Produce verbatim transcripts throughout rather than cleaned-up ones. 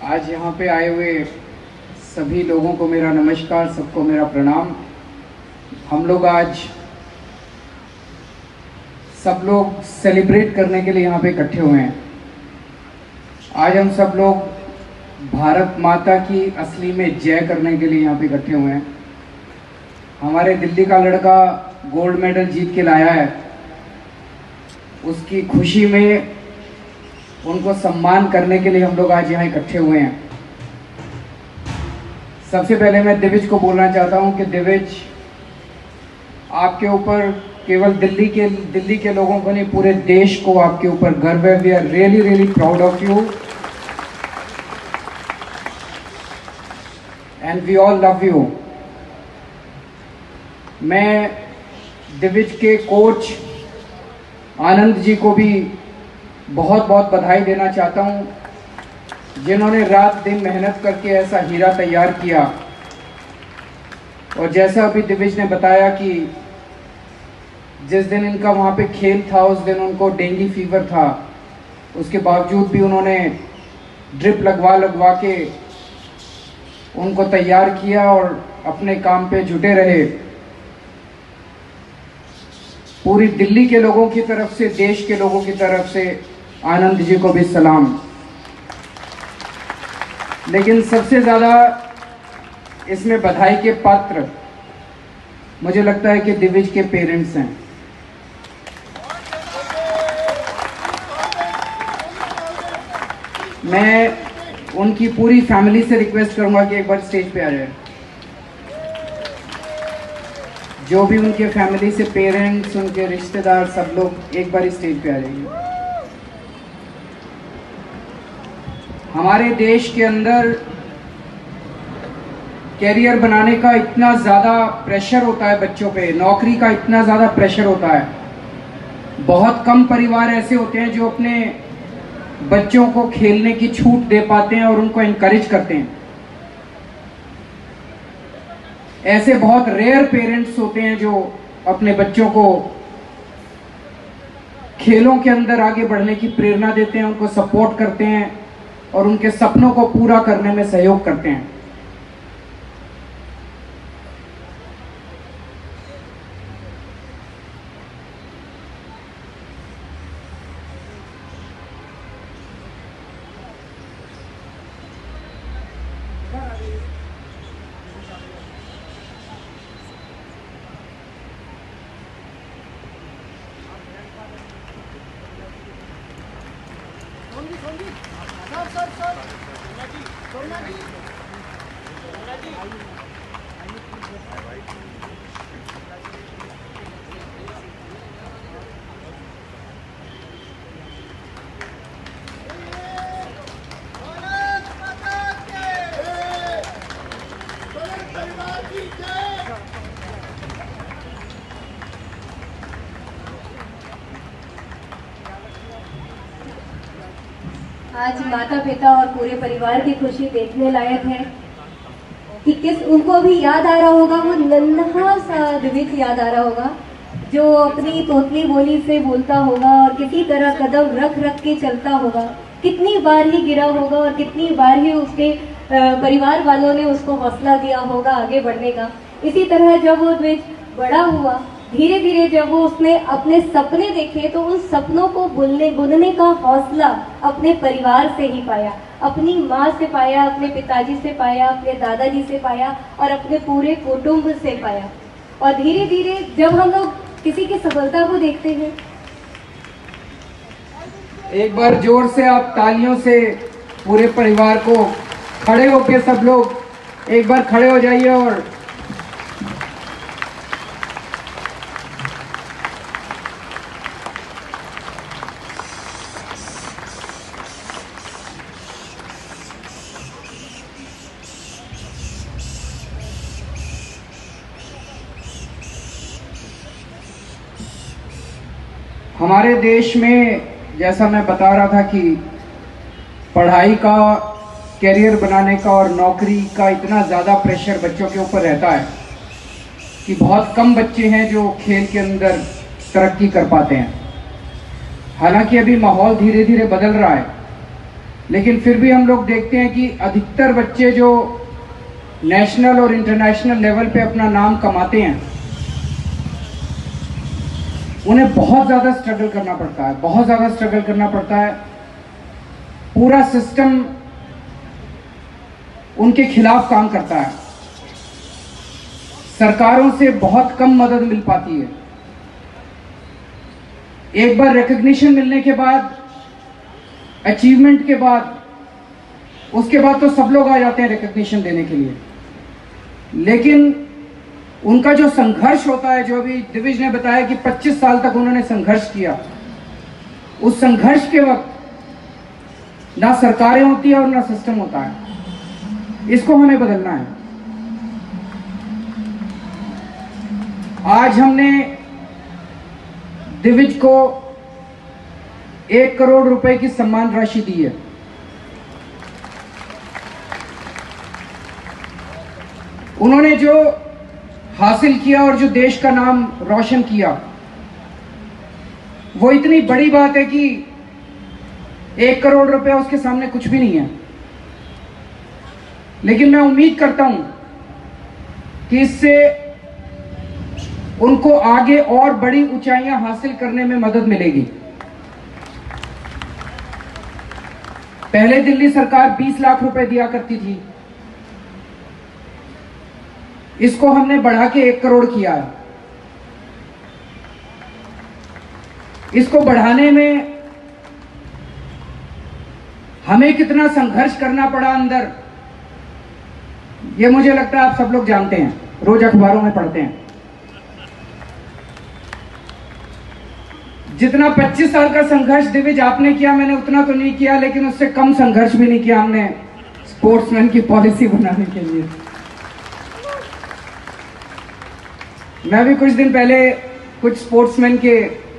आज यहाँ पे आए हुए सभी लोगों को मेरा नमस्कार, सबको मेरा प्रणाम। हम लोग आज सब लोग सेलिब्रेट करने के लिए यहाँ पे इकट्ठे हुए हैं। आज हम सब लोग भारत माता की असली में जय करने के लिए यहाँ पे इकट्ठे हुए हैं। हमारे दिल्ली का लड़का गोल्ड मेडल जीत के लाया है, उसकी खुशी में उनको सम्मान करने के लिए हम लोग आज यहाँ इकट्ठे हुए हैं। सबसे पहले मैं दिविज को बोलना चाहता हूँ कि दिविज, आपके ऊपर केवल दिल्ली के दिल्ली के लोगों को नहीं, पूरे देश को आपके ऊपर गर्व है। We are really really proud of you and we all love you. मैं दिविज के कोच आनंद जी को भी बहुत बहुत बधाई देना चाहता हूं, जिन्होंने रात दिन मेहनत करके ऐसा हीरा तैयार किया। और जैसा अभी दिविज ने बताया कि जिस दिन इनका वहाँ पे खेल था उस दिन उनको डेंगू फीवर था, उसके बावजूद भी उन्होंने ड्रिप लगवा लगवा के उनको तैयार किया और अपने काम पे जुटे रहे। पूरी दिल्ली के लोगों की तरफ से, देश के लोगों की तरफ से आनंद जी को भी सलाम। लेकिन सबसे ज़्यादा इसमें बधाई के पात्र मुझे लगता है कि दिविज के पेरेंट्स हैं। मैं उनकी पूरी फैमिली से रिक्वेस्ट करूंगा कि एक बार स्टेज पे आ जाए। जो भी उनके फैमिली से पेरेंट्स, उनके रिश्तेदार, सब लोग एक बार स्टेज पे आ जाइए। हमारे देश के अंदर कैरियर बनाने का इतना ज़्यादा प्रेशर होता है बच्चों पे, नौकरी का इतना ज़्यादा प्रेशर होता है। बहुत कम परिवार ऐसे होते हैं जो अपने बच्चों को खेलने की छूट दे पाते हैं और उनको इनकरेज करते हैं। ऐसे बहुत रेयर पेरेंट्स होते हैं जो अपने बच्चों को खेलों के अंदर आगे बढ़ने की प्रेरणा देते हैं, उनको सपोर्ट करते हैं और उनके सपनों को पूरा करने में सहयोग करते हैं। आज माता पिता और पूरे परिवार की खुशी देखने लायक है कि किस उनको भी याद आ रहा होगा, वो नन्हा सा दिविज याद आ रहा होगा जो अपनी तोतली बोली से बोलता होगा और किसी तरह कदम रख रख के चलता होगा। कितनी बार ही गिरा होगा और कितनी बार ही उसके परिवार वालों ने उसको हौसला दिया होगा आगे बढ़ने का। इसी तरह जब वो दिविज बड़ा हुआ, धीरे धीरे जब वो उसने अपने सपने देखे तो उन सपनों को बुनने बुनने का हौसला अपने परिवार से ही पाया, अपनी माँ से पाया, अपने पिताजी से पाया, अपने दादाजी से पाया और अपने पूरे कुटुंब से पाया। और धीरे धीरे जब हम लोग किसी की सफलता को देखते हैं, एक बार जोर से आप तालियों से पूरे परिवार को खड़े होके सब लोग एक बार खड़े हो जाइए। और हमारे देश में, जैसा मैं बता रहा था कि पढ़ाई का, कैरियर बनाने का और नौकरी का इतना ज़्यादा प्रेशर बच्चों के ऊपर रहता है कि बहुत कम बच्चे हैं जो खेल के अंदर तरक्की कर पाते हैं। हालांकि अभी माहौल धीरे धीरे बदल रहा है, लेकिन फिर भी हम लोग देखते हैं कि अधिकतर बच्चे जो नेशनल और इंटरनेशनल लेवल पे अपना नाम कमाते हैं, उन्हें बहुत ज़्यादा स्ट्रगल करना पड़ता है, बहुत ज़्यादा स्ट्रगल करना पड़ता है। पूरा सिस्टम उनके खिलाफ काम करता है। सरकारों से बहुत कम मदद मिल पाती है। एक बार रिकग्निशन मिलने के बाद, अचीवमेंट के बाद, उसके बाद तो सब लोग आ जाते हैं रिकग्निशन देने के लिए, लेकिन उनका जो संघर्ष होता है, जो अभी दिविज ने बताया कि पच्चीस साल तक उन्होंने संघर्ष किया, उस संघर्ष के वक्त ना सरकारें होती है और ना सिस्टम होता है। इसको हमें बदलना है। आज हमने दिविज को एक करोड़ रुपए की सम्मान राशि दी है। उन्होंने जो हासिल किया और जो देश का नाम रोशन किया, वो इतनी बड़ी बात है कि एक करोड़ रुपए उसके सामने कुछ भी नहीं है। लेकिन मैं उम्मीद करता हूं कि इससे उनको आगे और बड़ी ऊंचाइयां हासिल करने में मदद मिलेगी। पहले दिल्ली सरकार बीस लाख रुपए दिया करती थी, इसको हमने बढ़ा के एक करोड़ किया है। इसको बढ़ाने में हमें कितना संघर्ष करना पड़ा अंदर, ये मुझे लगता है आप सब लोग जानते हैं, रोज अखबारों में पढ़ते हैं। जितना पच्चीस साल का संघर्ष दिविज आपने किया, मैंने उतना तो नहीं किया, लेकिन उससे कम संघर्ष भी नहीं किया हमने स्पोर्ट्समैन की पॉलिसी बनाने के लिए। मैं भी कुछ दिन पहले कुछ स्पोर्ट्समैन के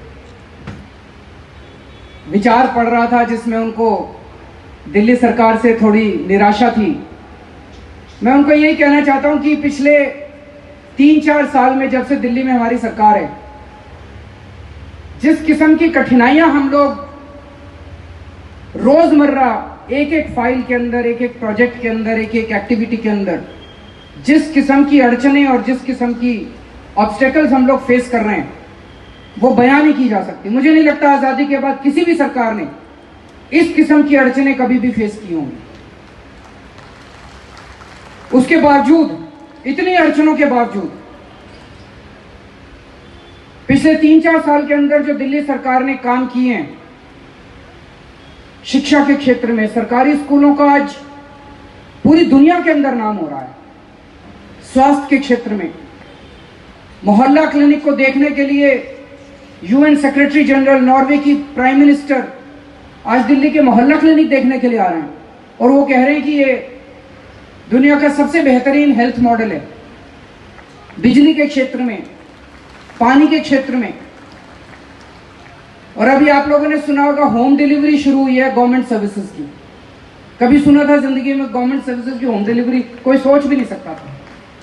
विचार पढ़ रहा था, जिसमें उनको दिल्ली सरकार से थोड़ी निराशा थी। मैं उनको यही कहना चाहता हूं कि पिछले तीन चार साल में, जब से दिल्ली में हमारी सरकार है, जिस किस्म की कठिनाइयां हम लोग रोजमर्रा एक एक फाइल के अंदर, एक एक प्रोजेक्ट के अंदर, एक एक एक्टिविटी के अंदर जिस किस्म की अड़चनें और जिस किस्म की ऑब्स्टेकल्स हम लोग फेस कर रहे हैं, वो बयान नहीं की जा सकती। मुझे नहीं लगता आजादी के बाद किसी भी सरकार ने इस किस्म की अड़चनें कभी भी फेस की होंगी। उसके बावजूद, इतनी अड़चनों के बावजूद, पिछले तीन चार साल के अंदर जो दिल्ली सरकार ने काम किए हैं शिक्षा के क्षेत्र में, सरकारी स्कूलों का आज पूरी दुनिया के अंदर नाम हो रहा है। स्वास्थ्य के क्षेत्र में मोहल्ला क्लिनिक को देखने के लिए यूएन सेक्रेटरी जनरल, नॉर्वे की प्राइम मिनिस्टर आज दिल्ली के मोहल्ला क्लिनिक देखने के लिए आ रहे हैं, और वो कह रहे हैं कि ये दुनिया का सबसे बेहतरीन हेल्थ मॉडल है। बिजली के क्षेत्र में, पानी के क्षेत्र में, और अभी आप लोगों ने सुना होगा होम डिलीवरी शुरू हुई है गवर्नमेंट सर्विसेज की। कभी सुना था जिंदगी में गवर्नमेंट सर्विसेज की होम डिलीवरी? कोई सोच भी नहीं सकता था।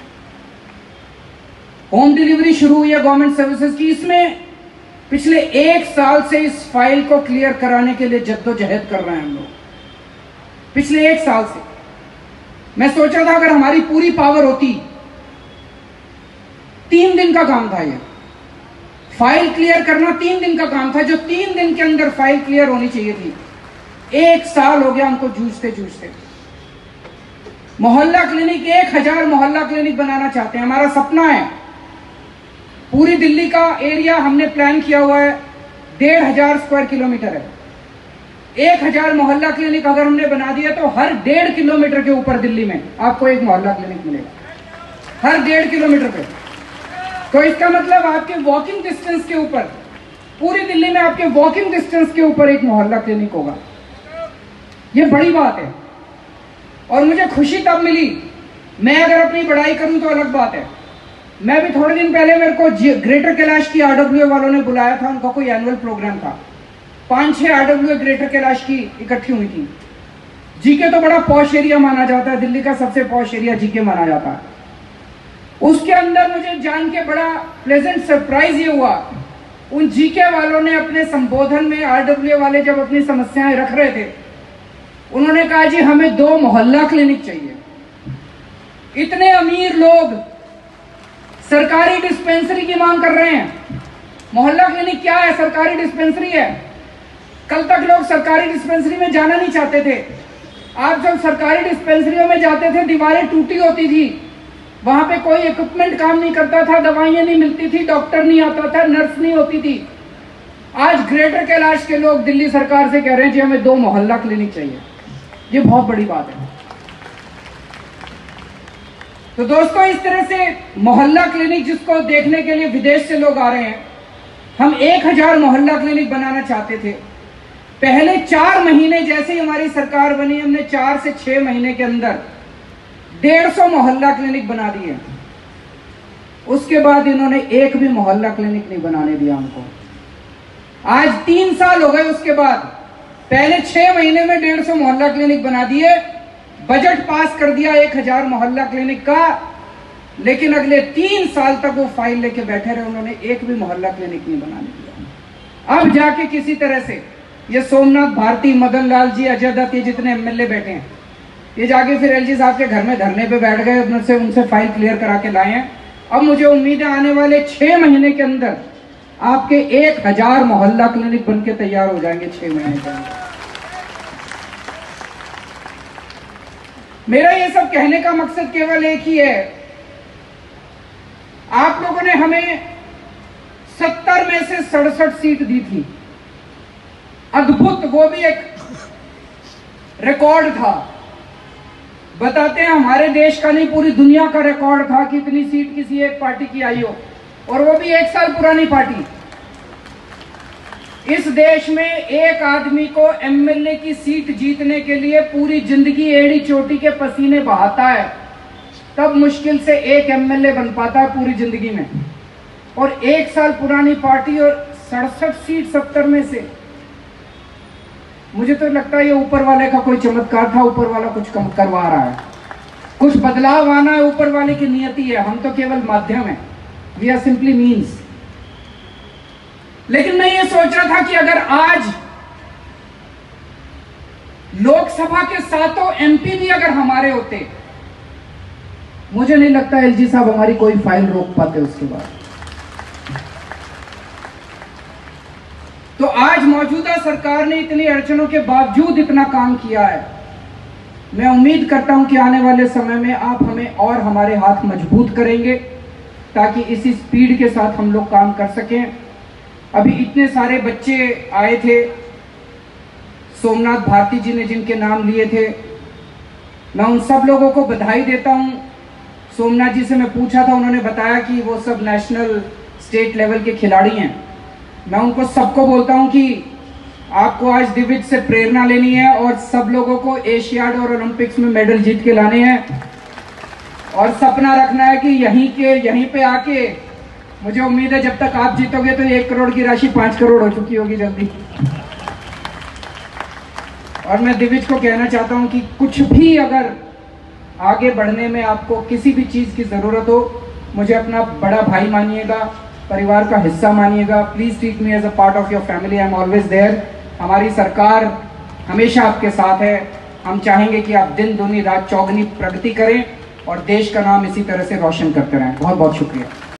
होम डिलीवरी शुरू हुई है गवर्नमेंट सर्विसेज की। इसमें पिछले एक साल से इस फाइल को क्लियर कराने के लिए जद्दोजहद कर रहे हैं हम लोग, पिछले एक साल से। मैं सोचा था अगर हमारी पूरी पावर होती, तीन दिन का काम था ये फाइल क्लियर करना, तीन दिन का काम था, जो तीन दिन के अंदर फाइल क्लियर होनी चाहिए थी। एक साल हो गया हमको जूझते जूझते। मोहल्ला क्लिनिक, एक हजार मोहल्ला क्लिनिक बनाना चाहते हैं, हमारा सपना है। पूरी दिल्ली का एरिया हमने प्लान किया हुआ है, डेढ़ हजार स्क्वायर किलोमीटर है। एक हजार मोहल्ला क्लिनिक अगर हमने बना दिया तो हर डेढ़ किलोमीटर के ऊपर दिल्ली में आपको एक मोहल्ला क्लिनिक मिलेगा, हर डेढ़ किलोमीटर पे। तो इसका मतलब आपके वॉकिंग डिस्टेंस के ऊपर, पूरी दिल्ली में आपके वॉकिंग डिस्टेंस के ऊपर एक मोहल्ला क्लिनिक होगा। ये बड़ी बात है, और मुझे खुशी तब मिली। मैं अगर अपनी पढ़ाई करूं तो अलग बात है। मैं भी थोड़े दिन पहले, मेरे को ग्रेटर कैलाश की आरडब्ल्यूए वालों ने बुलाया था, उनका कोई एनुअल प्रोग्राम था। पांच छह आरडब्ल्यूए ग्रेटर कैलाश की इकट्ठी हुई थी। जीके तो बड़ा पॉश एरिया माना जाता है, दिल्ली का सबसे पॉश एरिया जीके माना जाता है। उसके अंदर मुझे जान के बड़ा प्लेजेंट सरप्राइज ये हुआ, उन जीके वालों ने अपने संबोधन में, आरडब्ल्यूए वाले जब अपनी समस्याएं रख रहे थे, कहा जी हमें दो मोहल्ला क्लिनिक चाहिए। इतने अमीर लोग सरकारी डिस्पेंसरी की मांग कर रहे हैं। मोहल्ला क्लिनिक क्या है? सरकारी डिस्पेंसरी है। कल तक लोग सरकारी डिस्पेंसरी में जाना नहीं चाहते थे। आप जब सरकारी डिस्पेंसरियों में जाते थे, दीवारें टूटी होती थी, वहां पे कोई इक्विपमेंट काम नहीं करता था, दवाइयां नहीं मिलती थी, डॉक्टर नहीं आता था, नर्स नहीं होती थी। आज ग्रेटर कैलाश के लोग दिल्ली सरकार से कह रहे हैं जी हमें दो मोहल्ला क्लिनिक चाहिए। ये बहुत बड़ी बात है। तो दोस्तों, इस तरह से मोहल्ला क्लिनिक जिसको देखने के लिए विदेश से लोग आ रहे हैं, हम एक हजार मोहल्ला क्लिनिक बनाना चाहते थे। पहले चार महीने जैसे ही हमारी सरकार बनी, हमने चार से छह महीने के अंदर डेढ़ सौ मोहल्ला क्लिनिक बना दिए। उसके बाद इन्होंने एक भी मोहल्ला क्लिनिक नहीं बनाने दिया हमको। आज तीन साल हो गए उसके बाद, पहले छह महीने में डेढ़ सौ मोहल्ला क्लिनिक बना दिए, बजट पास कर दिया एक हजार मोहल्ला क्लिनिक का, लेकिन अगले तीन साल तक वो फाइल लेके बैठे रहे, उन्होंने एक भी मोहल्ला क्लिनिक नहीं बनाने दिया। अब जाके किसी तरह से ये सोमनाथ भारती, मदन लाल जी, अजय दत्त, ये जितने एमएलए बैठे हैं, ये जाके फिर एलजी साहब के घर में धरने पे बैठ गए, उनसे उनसे फाइल क्लियर करा के लाए हैं। अब मुझे उम्मीद है आने वाले छह महीने के अंदर आपके एक हजार मोहल्ला क्लिनिक बन के तैयार हो जाएंगे छह महीने के अंदर। मेरा ये सब कहने का मकसद केवल एक ही है, आप लोगों ने हमें सत्तर में से सड़सठ सीट दी थी, अद्भुत, वो भी एक रिकॉर्ड था। बताते हैं हमारे देश का नहीं, पूरी दुनिया का रिकॉर्ड था कि इतनी सीट किसी एक पार्टी की आई हो, और वो भी एक साल पुरानी पार्टी। इस देश में एक आदमी को एमएलए की सीट जीतने के लिए पूरी जिंदगी एड़ी चोटी के पसीने बहाता है, तब मुश्किल से एक एमएलए बन पाता है पूरी जिंदगी में। और एक साल पुरानी पार्टी और सड़सठ सीट सत्तर में से, मुझे तो लगता है ये ऊपर वाले का कोई चमत्कार था, ऊपर वाला कुछ कम करवा रहा है, कुछ बदलाव आना है, ऊपर वाले की नियति है, हम तो केवल माध्यम है, वी आर सिंपली मीन्स। लेकिन मैं ये सोच रहा था कि अगर आज लोकसभा के सातों एमपी भी अगर हमारे होते, मुझे नहीं लगता एलजी साहब हमारी कोई फाइल रोक पाते उसके बाद। तो आज मौजूदा सरकार ने इतनी अड़चनों के बावजूद इतना काम किया है। मैं उम्मीद करता हूं कि आने वाले समय में आप हमें और हमारे हाथ मजबूत करेंगे, ताकि इसी स्पीड के साथ हम लोग काम कर सकें। अभी इतने सारे बच्चे आए थे, सोमनाथ भारती जी ने जिनके नाम लिए थे, मैं उन सब लोगों को बधाई देता हूं। सोमनाथ जी से मैं पूछा था, उन्होंने बताया कि वो सब नेशनल स्टेट लेवल के खिलाड़ी हैं। मैं उनको सबको बोलता हूं कि आपको आज दिविज से प्रेरणा लेनी है और सब लोगों को एशियाड और ओलंपिक्स में मेडल जीत के लाने हैं, और सपना रखना है कि यहीं के यहीं पे आके, मुझे उम्मीद है जब तक आप जीतोगे तो एक करोड़ की राशि पांच करोड़ हो चुकी होगी जल्दी। और मैं दिविज को कहना चाहता हूं कि कुछ भी अगर आगे बढ़ने में आपको किसी भी चीज की जरूरत हो, मुझे अपना बड़ा भाई मानिएगा, परिवार का हिस्सा मानिएगा। Please treat me as a part of your family, I am always there. हमारी सरकार हमेशा आपके साथ है। हम चाहेंगे कि आप दिन दूनी रात चौगनी प्रगति करें और देश का नाम इसी तरह से रोशन करते रहें। बहुत बहुत शुक्रिया।